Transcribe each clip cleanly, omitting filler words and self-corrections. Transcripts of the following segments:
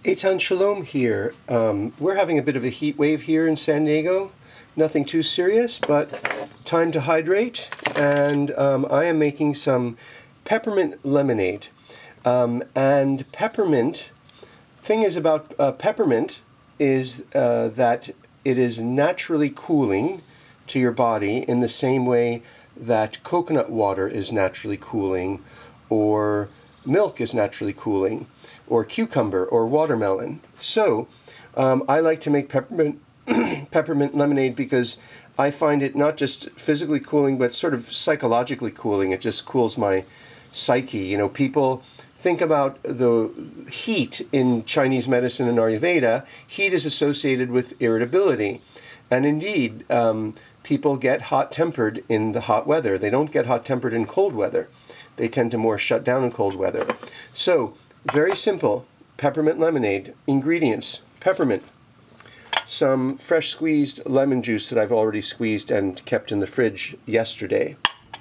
Eitan Shalom here. We're having a bit of a heat wave here in San Diego. Nothing too serious, but time to hydrate. And I am making some peppermint lemonade. And peppermint, thing is about peppermint is that it is naturally cooling to your body in the same way that coconut water is naturally cooling, or milk is naturally cooling, or cucumber or watermelon. So I like to make peppermint peppermint lemonade because I find it not just physically cooling, but sort of psychologically cooling. It just cools my psyche. You know, people think about the heat in Chinese medicine and Ayurveda. Heat is associated with irritability. And indeed, people get hot-tempered in the hot weather. They don't get hot-tempered in cold weather. They tend to more shut down in cold weather. So, very simple, peppermint lemonade. Ingredients: peppermint, some fresh squeezed lemon juice that I've already squeezed and kept in the fridge yesterday.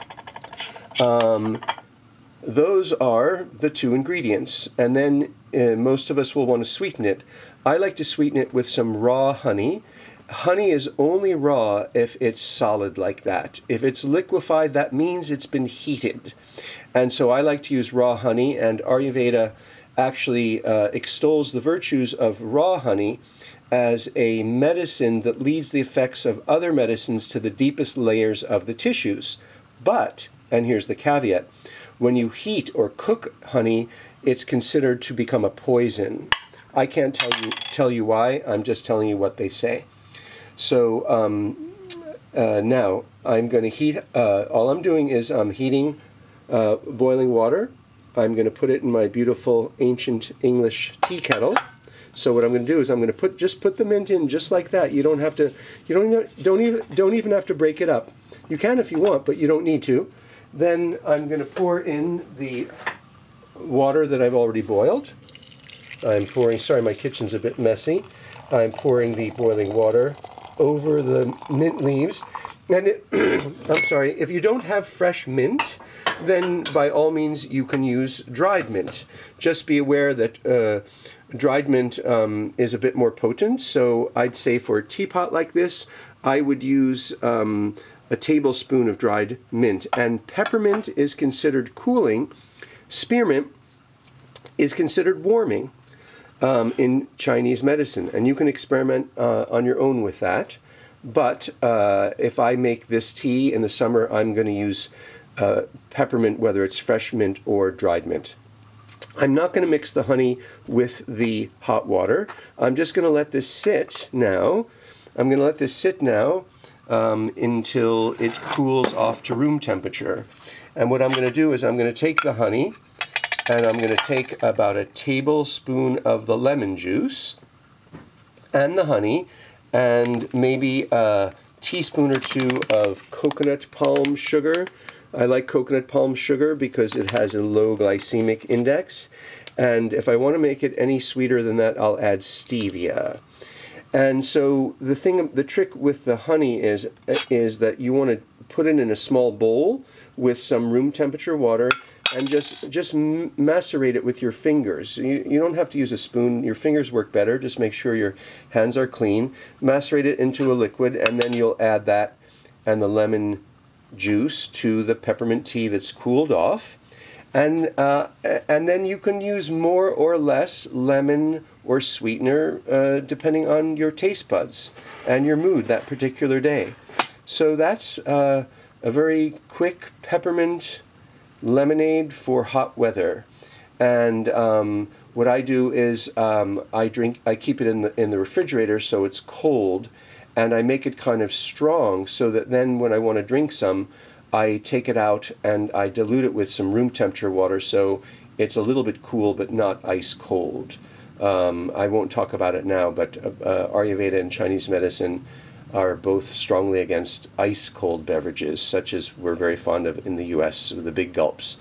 Those are the two ingredients. And then most of us will want to sweeten it. I like to sweeten it with some raw honey. Honey is only raw if it's solid like that. If it's liquefied, that means it's been heated. And so I like to use raw honey, and Ayurveda actually extols the virtues of raw honey as a medicine that leads the effects of other medicines to the deepest layers of the tissues. But, and here's the caveat, when you heat or cook honey, it's considered to become a poison. I can't tell you why, I'm just telling you what they say. So now I'm going to heat, all I'm doing is I'm heating boiling water. I'm going to put it in my beautiful ancient English tea kettle. So what I'm going to do is I'm going to put the mint in just like that. You don't have to, don't even have to break it up. You can if you want, but you don't need to. Then I'm going to pour in the water that I've already boiled. I'm pouring, sorry, my kitchen's a bit messy. I'm pouring the boiling water over the mint leaves. And I'm sorry, if you don't have fresh mint, then by all means you can use dried mint. Just be aware that dried mint is a bit more potent, so I'd say for a teapot like this, I would use a tablespoon of dried mint. And peppermint is considered cooling. Spearmint is considered warming in Chinese medicine, and you can experiment on your own with that. But if I make this tea in the summer, I'm going to use peppermint, whether it's fresh mint or dried mint. I'm not going to mix the honey with the hot water. I'm just going to let this sit now. I'm going to let this sit now until it cools off to room temperature. And what I'm going to do is I'm going to take the honey, and I'm going to take about a tablespoon of the lemon juice and the honey, and maybe a teaspoon or two of coconut palm sugar. I like coconut palm sugar because it has a low glycemic index. And if I want to make it any sweeter than that, I'll add stevia. And so the trick with the honey is that you want to put it in a small bowl with some room temperature water, and just macerate it with your fingers. You don't have to use a spoon. Your fingers work better. Just make sure your hands are clean. Macerate it into a liquid, and then you'll add that and the lemon juice to the peppermint tea that's cooled off. And then you can use more or less lemon or sweetener depending on your taste buds and your mood that particular day. So that's a very quick peppermint lemonade for hot weather. And what I do is I keep it in the refrigerator so it's cold, and I make it kind of strong so that then when I want to drink some, I take it out and I dilute it with some room temperature water so it's a little bit cool but not ice cold. I won't talk about it now, but Ayurveda and Chinese medicine are both strongly against ice-cold beverages, such as we're very fond of in the U.S., the big gulps.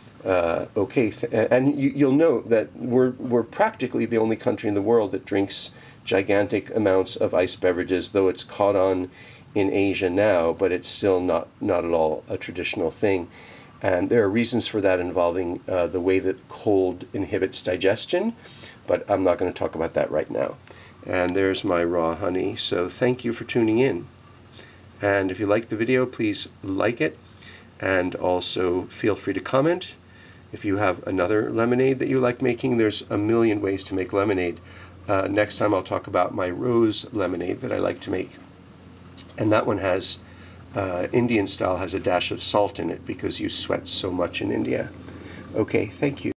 And you'll note that we're practically the only country in the world that drinks gigantic amounts of ice beverages, though it's caught on in Asia now, but it's still not at all a traditional thing. And there are reasons for that involving the way that cold inhibits digestion, but I'm not going to talk about that right now. And there's my raw honey. So thank you for tuning in. And if you like the video, please like it, and also feel free to comment. If you have another lemonade that you like making, there's a million ways to make lemonade. Next time I'll talk about my rose lemonade that I like to make. And that one has, Indian style, has a dash of salt in it because you sweat so much in India. Okay, thank you.